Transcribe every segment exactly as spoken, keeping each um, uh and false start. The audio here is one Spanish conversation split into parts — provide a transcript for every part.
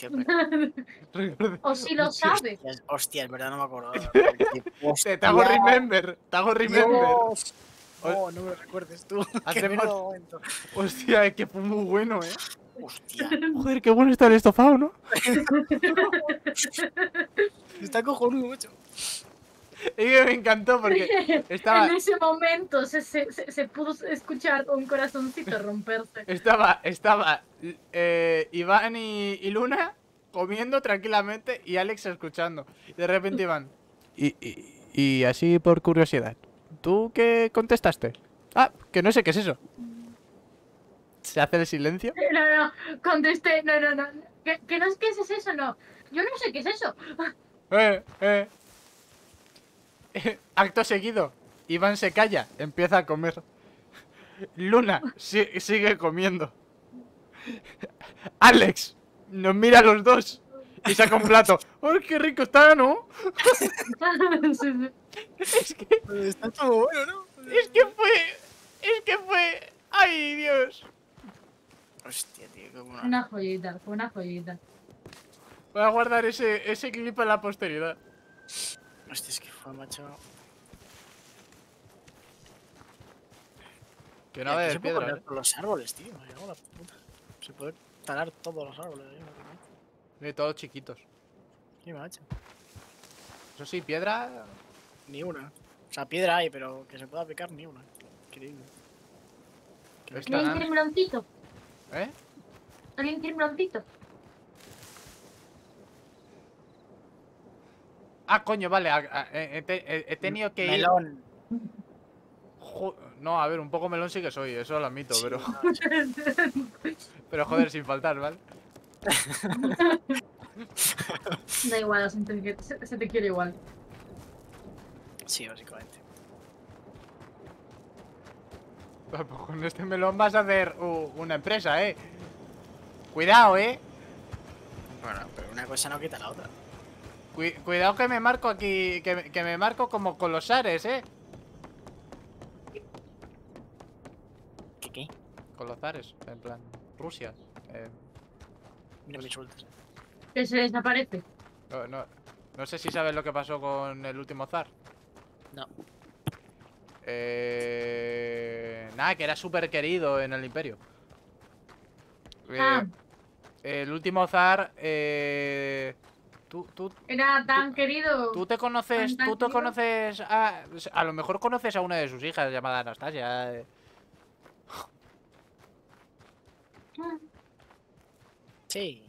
Hostia, pero... O si lo sabe. Hostia, hostia, es verdad, no me acordaba. Te, te hago remember, te hago remember. Dios. No, no me lo recuerdes tú. Que Hacemos... menudo momento. Hostia, es que fue muy bueno, eh. Hostia. Joder, qué bueno está el estofado, ¿no? Está cojonudo, mucho. Y que me encantó porque estaba... En ese momento se, se, se, se pudo escuchar un corazoncito romperse. Estaba, estaba eh, Iván y, y Luna comiendo tranquilamente y Alex escuchando. Y de repente Iván. Y, y, y así por curiosidad, ¿tú qué contestaste? Ah, que no sé qué es eso. Se hace el silencio. No, no, contesté, no, no, no. ¿Qué, que no es que es eso? No. Yo no sé qué es eso. Eh, eh. Acto seguido, Iván se calla, empieza a comer. Luna si, sigue comiendo. Alex nos mira a los dos y saca un plato. ¡Ay, qué rico está, ¿no? Sí, sí. Es que, Está todo bueno, ¿no? es que fue, es que fue. ¡Ay, Dios! Hostia, tío, qué bueno. Una joyita, fue una joyita. Voy a guardar ese, ese clip en la posteridad. Hostia, es que fue, macho. Que no va a haber se puede piedra, poner ¿eh? por los árboles, tío. Me cago en la puta. Se puede talar todos los árboles. ¿Eh? De todos chiquitos. Sí, macho. Eso sí, piedra. Ni una. O sea, piedra hay, pero que se pueda picar ni una. Increíble. Que Está- ¿Alguien quiere meloncito? ¿Eh? ¿Alguien quiere meloncito? Ah, coño, vale. a- a- he, he- he tenido que ir. Melón. Jo- No, a ver, un poco melón sí que soy, eso lo admito, Sí, pero. no, sí. Pero joder, sin faltar, ¿vale? Da igual, se te, se, se te quiere igual. Sí, básicamente. Pues con este melón vas a hacer uh, una empresa, ¿eh? Cuidado, ¿eh? Bueno, pero una cosa no quita la otra. Cu- cuidado que me marco aquí, que, me- que me marco como con los Ares, ¿eh? ¿Qué qué? Con los Ares, en plan, Rusia. Eh, Mira mis sueltas. Que se desaparece. no, no, no sé si sabes lo que pasó con el último zar. No. Eh... Nada, que era súper querido en el imperio. Eh, Ah. El último zar... Eh... Tú, tú, Era tan Tú- querido. tú te conoces... ¿Tan Tú te querido? conoces a... A lo mejor conoces a una de sus hijas llamada Anastasia. eh. Sí.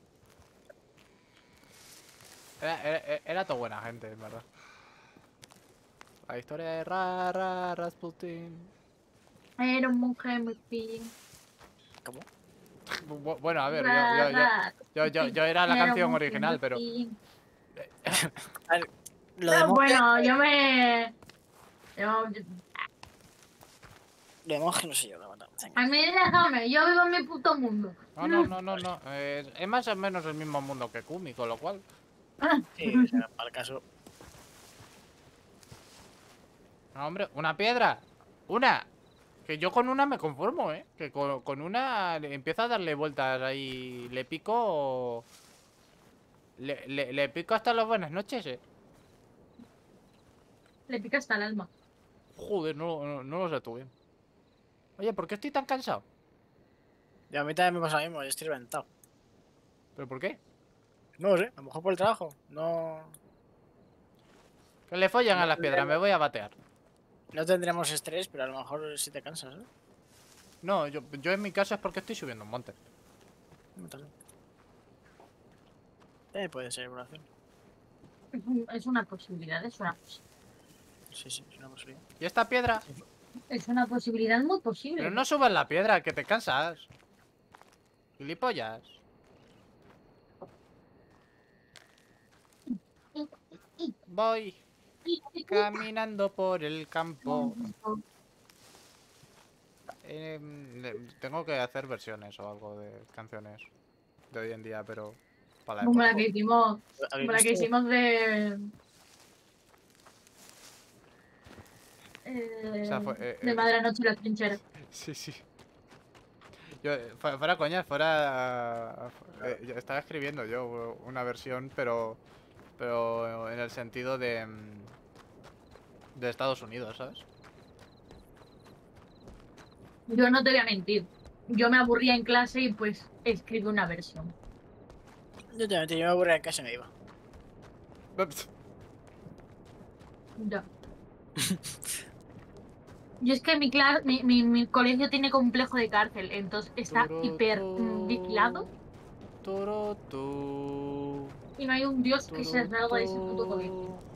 Era, era, era toda buena gente, en verdad. La historia de Ra, Ra, Rasputin. Era un monje muy fin. ¿Cómo? Bu- Bueno, a ver, yo, Ra, yo, yo, ra, yo, yo, yo era la era un canción monje original, muy pero... fin. A ver, lo de No, monje... bueno, yo me. Yo, yo- Lo de monje no sé yo, la verdad. a mí déjame, yo vivo en mi puto mundo. No, no, no, no, no. eh, es más o menos el mismo mundo que Kumi, con lo cual... Sí, o sea, para el caso... No, hombre, una piedra. Una. Que yo con una me conformo, ¿eh? Que con, con una le- empiezo a darle vueltas ahí. Le pico... Le, le, le pico hasta las buenas noches, ¿eh? Le pica hasta el alma. Joder, no, no, no lo sé tú bien. Oye, ¿por qué estoy tan cansado? Y a mí también me pasa lo mismo, yo estoy reventado. ¿Pero por qué? No lo sé, a lo mejor por el trabajo. No... Que le follan a No las piedras, me voy a batear. No tendremos estrés, pero a lo mejor si te cansas, ¿eh? No, yo, yo en mi caso es porque estoy subiendo un monte. No tal. También puede ser evaluación. Es un- Es una posibilidad, es una, pos- Sí, sí, es una posibilidad. ¿Y esta piedra? es una posibilidad muy posible. Pero no subas la piedra, que te cansas. Gilipollas. Voy caminando por el campo. Eh, le- tengo que hacer versiones o algo de canciones de hoy en día, pero para la Como la época. que hicimos, ¿Habéis como la que visto? hicimos de. Eh, O sea, fue, eh, de eh, Madre Noche y la trinchera. Sí, sí. Yo, eh, fu- fuera coñas, fuera... eh, yo estaba escribiendo yo una versión, pero... Pero en el sentido de... mm, De Estados Unidos, ¿sabes? Yo no te voy a mentir. Yo me aburría en clase y pues escribí una versión. Yo también, yo me aburría en casa y me iba. Ya. Y es que mi, cla- mi, mi, mi colegio tiene complejo de cárcel, entonces está hiper mm, vigilado Turutu, y no hay un dios que se salga de ese puto turutu, colegio.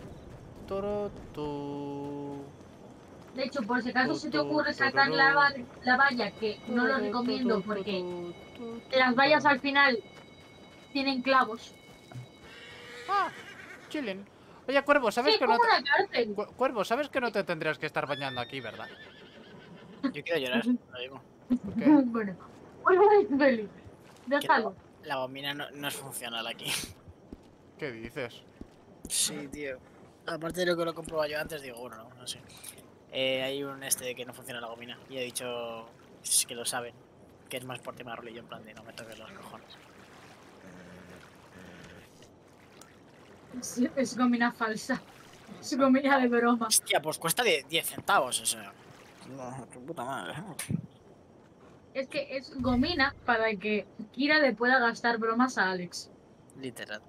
turutu, De hecho, por si acaso se te tutu, ocurre saltar la, tururú, va- la valla, que no lo tururú, tutu, recomiendo porque tutu, las tutu, vallas perdón. al final tienen clavos. Ah, chilling. Oye, Cuervo, Sí, ¿sabes es que no como te... una cárcel. Cu- Cuervo, ¿sabes que no te tendrías que estar bañando aquí, verdad? Yo quiero llorar, lo digo. ¿Por qué? Bueno, vuelvo a feliz. Que la, Déjalo. la bombina no, no es funcional aquí. ¿Qué dices? Sí, tío. Aparte de lo que lo comprobado yo antes, digo, bueno, no, no sé. Eh, hay un este de que no funciona la gomina. Y he dicho es que lo saben. Que es más por tema de rollo, en plan de no me toques los cojones. Es, es gomina falsa. Es gomina de broma. Hostia, pues cuesta diez centavos, o sea. No, tu puta madre. Es que es gomina para que Kira le pueda gastar bromas a Alex. Literal.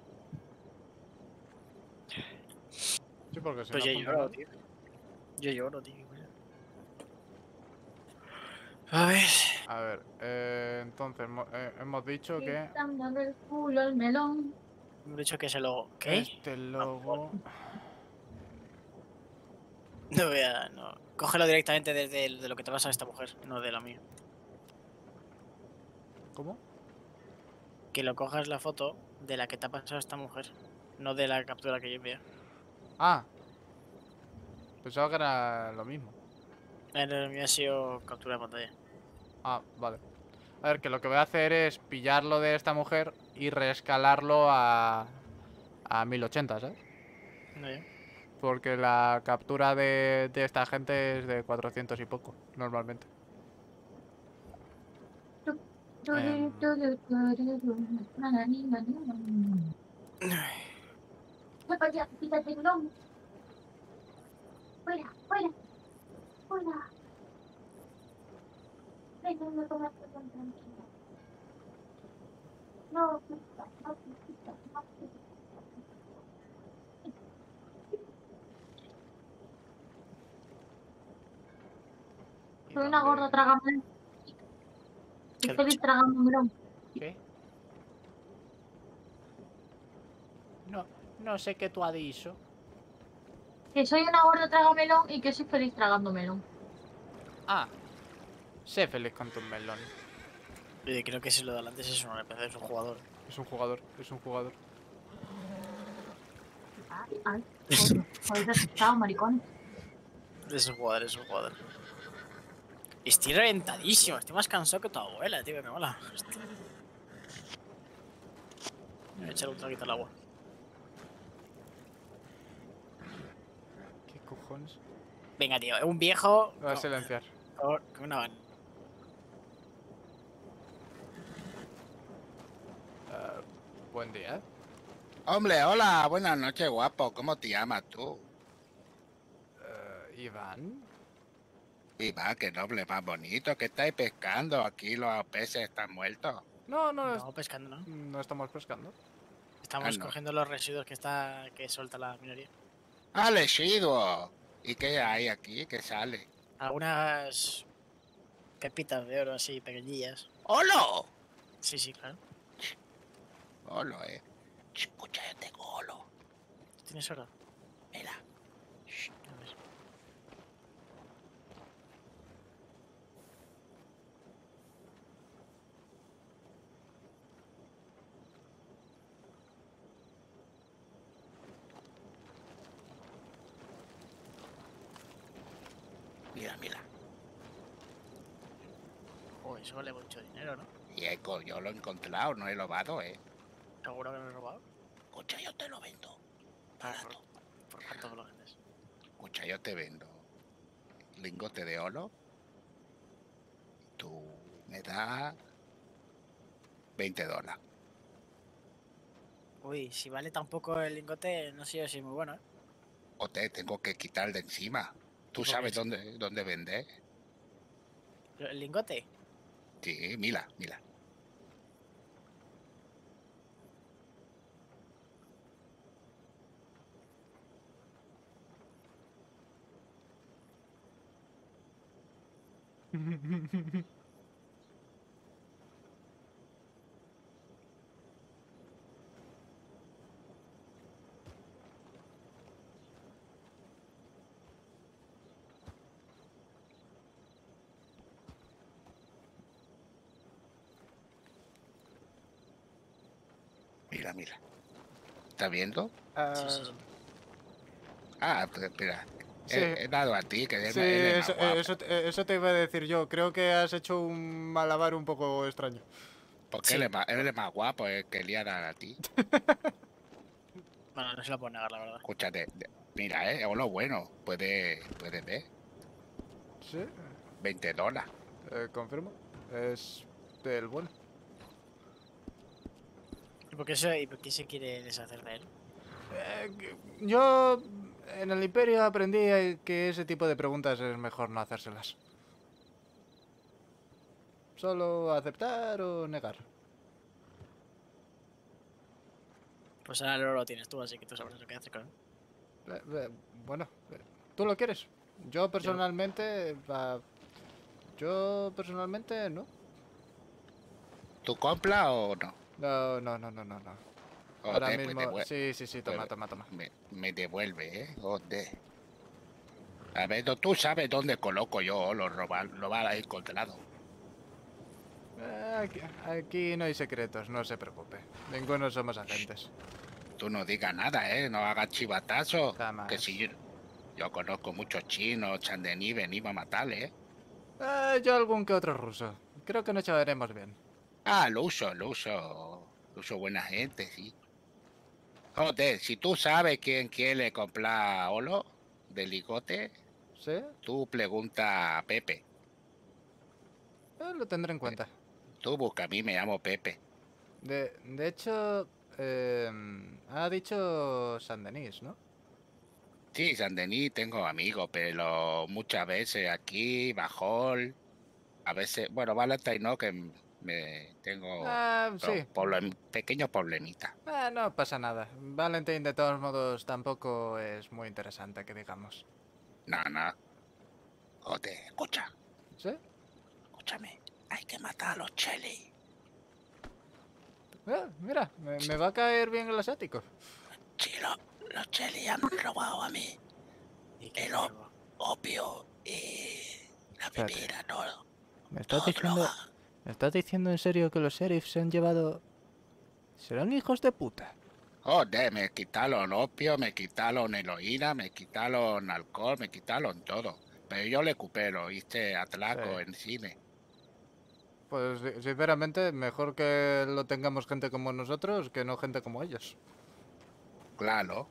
Sí, porque si Pues no yo lloro, funciona... tío. Yo lloro, tío. A ver. A ver, eh, entonces mo- eh, hemos dicho que Quitándole el culo al melón. Me he dicho que se lo. ¿Qué? este Ah, logo... no voy a. No. Cógelo directamente desde el- de lo que te pasa a esta mujer, no de la mía. ¿Cómo? Que lo cojas la foto de la que te ha pasado a esta mujer, no de la captura que yo envié. Ah, pensaba que era lo mismo. En el mío ha sido captura de pantalla. Ah, vale. A ver, que lo que voy a hacer es pillarlo de esta mujer y reescalarlo a... a mil ochenta, ¿sabes? No, yo. Porque la captura de, de esta gente es de cuatrocientos y poco, normalmente. Em, Vaya, quítate el melón. Fuera, fuera, fuera. Déjenme comer tan tranquila. No, quita, no, quita, no, quita. ¿y Soy una gorda dónde...? tragamelón. ¿Qué Y has feliz dicho? tragando melón. ¿Qué? No, no sé qué tú has dicho. Que soy una gorda tragamelón y que soy feliz tragando melón. Ah, sé feliz con tu melón. Oye, creo que si lo de antes es un N P C, es un jugador. Es un jugador, es un jugador. Ay, ay, coño. Habéis asustado, maricones. Es un jugador, es un jugador. Estoy reventadísimo, estoy más cansado que tu abuela, tío, que me mola. Hostia. Voy a echar un traguito al agua. ¿Qué cojones? Venga, tío, un viejo. Lo voy a Con, silenciar. con- con una van. Eh, buen día. Hombre, hola, buenas noches, guapo. ¿Cómo te llamas tú? Eh, Iván. Iván, qué noble más bonito. ¿Qué estáis pescando? Aquí los peces están muertos. No, no, es- No, pescando, ¿no? no estamos pescando. Estamos Ah, no. cogiendo los residuos que está que suelta la minería. ¡Ah, residuo! ¿Y qué hay aquí? ¿Qué sale? Algunas pepitas de oro así pequeñillas. ¡Holo! Sí, sí, claro. Holo, eh. Escucha, yo tengo holo. ¿Tienes oro? Mira. A ver. Mira, mira. Uy, eso vale mucho dinero, ¿no? Y eco, yo lo he encontrado, no he robado, eh. Seguro que no lo he robado. Escucha, yo te lo vendo. Ah, Barato. ¿Por, por cuánto me lo vendes? Escucha, yo te vendo lingote de oro. Tú me da veinte dólares. Uy, si vale tan poco el lingote, no sé yo si es muy bueno, ¿eh? O te tengo que quitar de encima. ¿Tú ¿Y por qué sabes sí? dónde, dónde vender? ¿El lingote? Sí, mira, mira. Mira, mira. ¿Estás viendo? Sí, Ah, sí, sí. Ah, pues espera. sí, He, he dado a ti, que él, sí, él es eso, más eh, guapo. eso, te- eso te iba a decir yo. Creo que has hecho un malabar un poco extraño. Porque él Sí. es más, él es más guapo, el que le ha dado a ti. Bueno, no se lo puedo negar, la verdad. Escúchate, de- mira, eh, o lo bueno, puede, puede ver. Sí, veinte dólares. eh, confirmo. Es del bueno. ¿Y por qué se, y por qué se quiere deshacer de él? Eh, que- yo en el Imperio aprendí eh, que ese tipo de preguntas es mejor no hacérselas. Solo aceptar o negar. Pues ahora el oro lo tienes tú, así que tú sabrás lo que hacer con él. Eh, eh, bueno, eh, ¿tú lo quieres? Yo personalmente... va- yo personalmente no. ¿Tú compras o no? No, no, no, no, no, no. Ahora Joder, pues, mismo... devue- Sí, sí, sí, toma, pues toma, toma. me, me devuelve, ¿eh? Joder. A ver, ¿tú tú sabes dónde coloco yo los robar, lo va a encontrado? Eh, aquí, aquí no hay secretos, no se preocupe. Ninguno somos agentes. Tú no digas nada, ¿eh? No hagas chivatazo. Que Jamás. si yo, yo conozco muchos chinos, Chandení, venimos a matarle, ¿eh? Eh, yo algún que otro ruso. Creo que nos llevaremos bien. Ah, lo uso, lo uso. Lo uso buena gente, sí. Joder, si tú sabes quién quiere comprar olo de ligote, ¿Sí? tú pregunta a Pepe. Eh, lo tendré en cuenta. Tú busca a mí, me llamo Pepe. De, de hecho... eh, ha dicho San Denis, ¿no? Sí, San Denis tengo amigos, pero muchas veces aquí, Bajol, a veces, bueno, Valentine no, que m- me tengo Ah, pro- sí. problem- pequeños problemitas. Eh, no pasa nada. Valentine de todos modos tampoco es muy interesante, que digamos. No, no. Joder, escucha, ¿Sí? escúchame. Hay que matar a los Chelly. Eh, mira, me, me va a caer bien el asiático. Sí, los, los Chelly han robado a mí ¿Y qué el te op- roba? opio y la Espérate. bebida, todo. ¿Me estás Todo diciendo... droga. ¿Me estás diciendo en serio que los sheriffs se han llevado... ¿Serán hijos de puta? Joder, me quitaron opio, me quitaron heroína, me quitaron alcohol, me quitaron todo. Pero yo le recupero, hice atraco Sí. en cine. Pues si- sinceramente, mejor que lo tengamos gente como nosotros que no gente como ellos. Claro.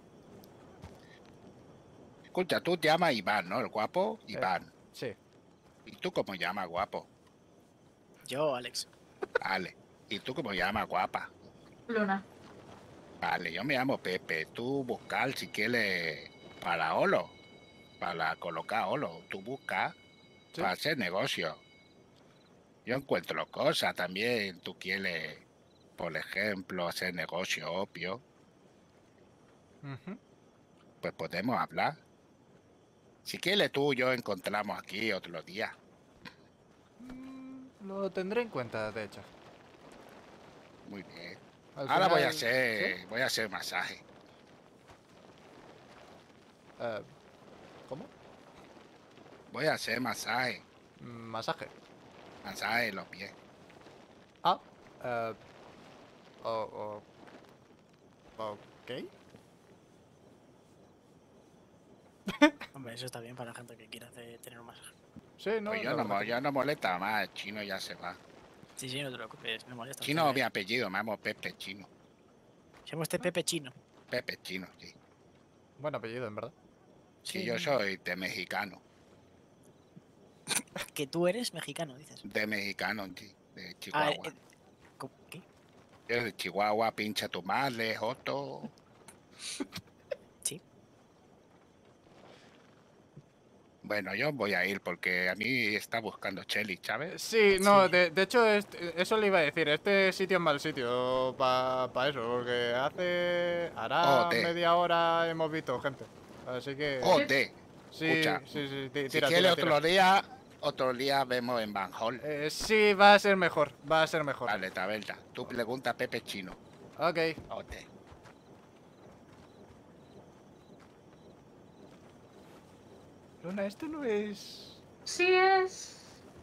Escucha, tú te llamas Iván, ¿no? El guapo, Eh, Iván. sí. ¿Y tú cómo llamas, guapo? Yo, Alex. Vale. ¿Y tú cómo llamas, guapa? Luna. Vale, yo me llamo Pepe. Tú buscar si quieres para Olo, para colocar Olo. Tú buscas Sí. para hacer negocio. Yo encuentro cosas también. Tú quieres, por ejemplo, hacer negocio opio. Ujú. Pues podemos hablar. Si quieres tú, yo encontramos aquí otro día. Mm, lo tendré en cuenta, de hecho. Muy bien. Al Ahora voy a final- hacer, ¿Sí? voy a hacer masaje. Eh, ¿Cómo? Voy a hacer masaje. Mm, Masaje. Masaje en los pies. Ah. Eh, o- o- ok. Hombre, eso está bien para la gente que quiera hacer- tener un masaje. Sí, no, Pues yo la no, verdad mo- que yo no molesta más. El chino ya se va. Sí, sí, no te preocupes, no molesta. Chino usted, mi ¿eh? apellido, me llamo Pepe Chino. Se llama este Pepe Chino. Pepe Chino, sí. Buen apellido, en verdad. Sí, Sí, yo no. soy de mexicano. Que tú eres mexicano, dices. De mexicano, sí, de Ah, Chihuahua. eh, ¿cómo? ¿Qué? Yo soy de Chihuahua, pincha tu madre, Joto. Sí. Bueno, yo voy a ir porque a mí está buscando Chelly, ¿sabes? Sí, no, Sí. de, de hecho, este- eso le iba a decir. Este sitio es mal sitio para eso, porque hace. Hará Joder, media hora hemos visto gente. Así que. joder. Sí, Escucha, sí, sí, ti- si tira, quiere tira, tira. otro día, otro día vemos en Van Hall. Eh, sí, va a ser mejor, va a ser mejor. Vale, taberna. Tú pregunta a Pepe Chino. Ok. Joder. Luna, esto no es. Sí es.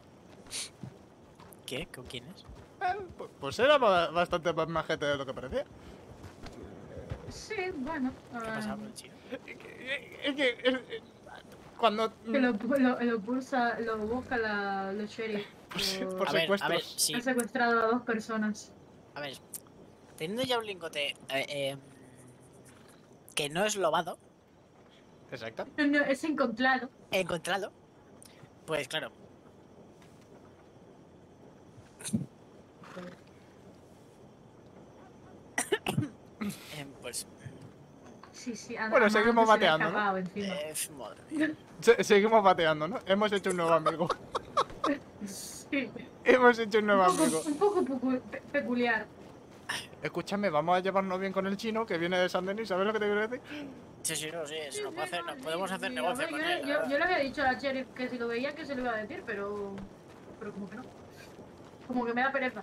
¿Qué? ¿Con quién es? Eh, pu- pues era ba- bastante más majete de lo que parecía. Sí, bueno. ¿Qué ha ah, pasado con el chino? Es que. es que, eh, eh, cuando. que lo, lo, lo pulsa, lo busca la, los sheriff. Por, por- por A ver, a ver, secuestros. sí. Han secuestrado a dos personas. A ver, teniendo ya un lingote eh, eh, que no es lobado, Exacto. No, no, es encontrado. encontrado, pues claro. Eh, pues, Sí, sí. a- Bueno, a Mango seguimos se le ha bateando, ¿no? escapado encima. eh, madre mía. Se- seguimos bateando, ¿no? Hemos hecho un nuevo amigo. Sí. Hemos hecho un nuevo Un poco, amigo. un poco pecu- pe- peculiar. Escúchame, vamos a llevarnos bien con el chino que viene de San Denis, ¿sabes lo que te quiero decir? Sí, sí, no, sí, Sí, se lo sí, puede hacer, no, no, sí, podemos hacer sí, negocio hombre, con yo, él. la yo, verdad. yo le había dicho a la sheriff que si lo veía que se lo iba a decir, pero. Pero como que no. Como que me da pereza.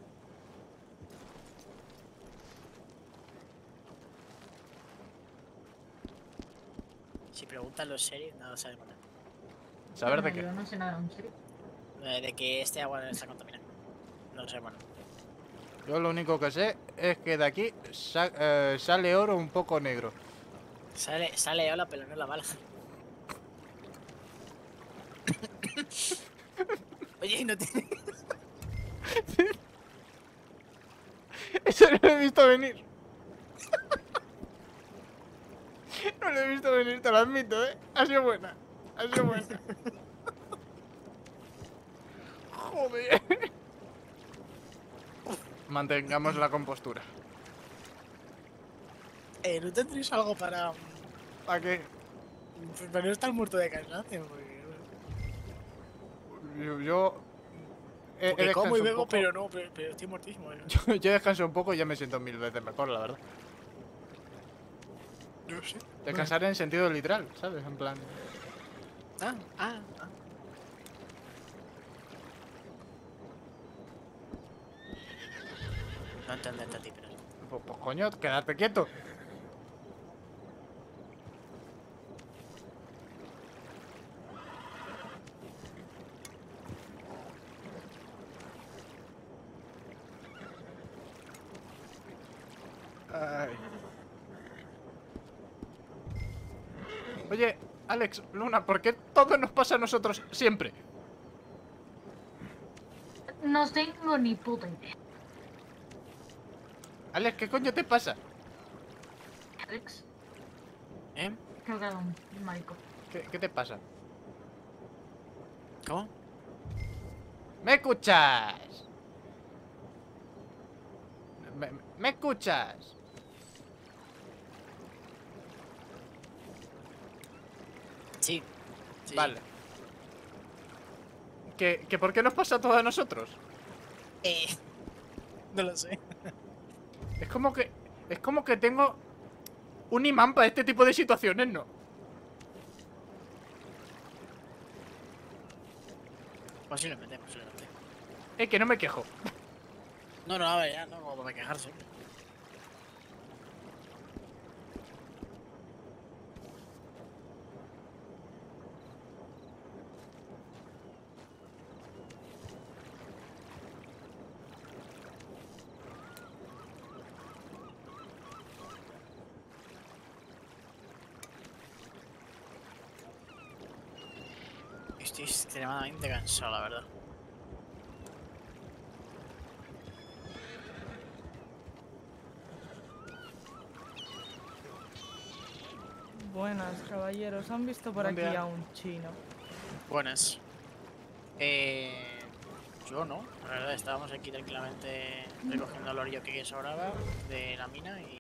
Si preguntan los serios, nada sabemos nada. ¿Saber No, de qué? Yo no sé nada, en serio. Eh, de que este agua está contaminada. No sabemos nada. Yo lo único que sé es que de aquí sa- eh, sale oro un poco negro. Sale, sale ola, pero no la bala. Oye, y no tiene. Eso no lo he visto venir. No lo he visto venir, te lo admito, ¿eh? Ha sido buena. Ha sido buena. Joder. Mantengamos la compostura. Eh, ¿no tendréis algo para. ¿Para qué? Pues para no estar muerto de cansancio? Porque, Yo... yo he- he porque como y descansado un bebo, poco. pero no, pero, pero estoy muertísimo. ¿eh? Yo, yo descanso un poco y ya me siento mil veces mejor, la verdad. No sé. Descansar en sentido literal, ¿sabes? En plan... Ah, ah, ah. No entenderte a ti, pero. Pues, pues coño, quedarte quieto. Ay. Oye, Alex, Luna, ¿por qué todo nos pasa a nosotros siempre? No tengo ni puta idea. Alex, ¿qué coño te pasa? Alex, ¿Eh? creo que era un marico. ¿Qué, qué te pasa? ¿Cómo? ¿Me escuchas? ¿Me, me- me escuchas? Sí. sí. Vale. ¿Que, ¿Que por qué nos pasa todo a nosotros? Eh. No lo sé. Es como que... Es como que tengo un imán para este tipo de situaciones, ¿no? Posiblemente, posiblemente. Es que no me quejo. No, no, a ver, ya, no, como para quejarse. Estoy extremadamente cansado, la verdad. Buenas, caballeros. ¿Han visto por Buen aquí día. a un chino? Buenas. Eh, yo no, la verdad, estábamos aquí tranquilamente recogiendo el oro que sobraba de la mina y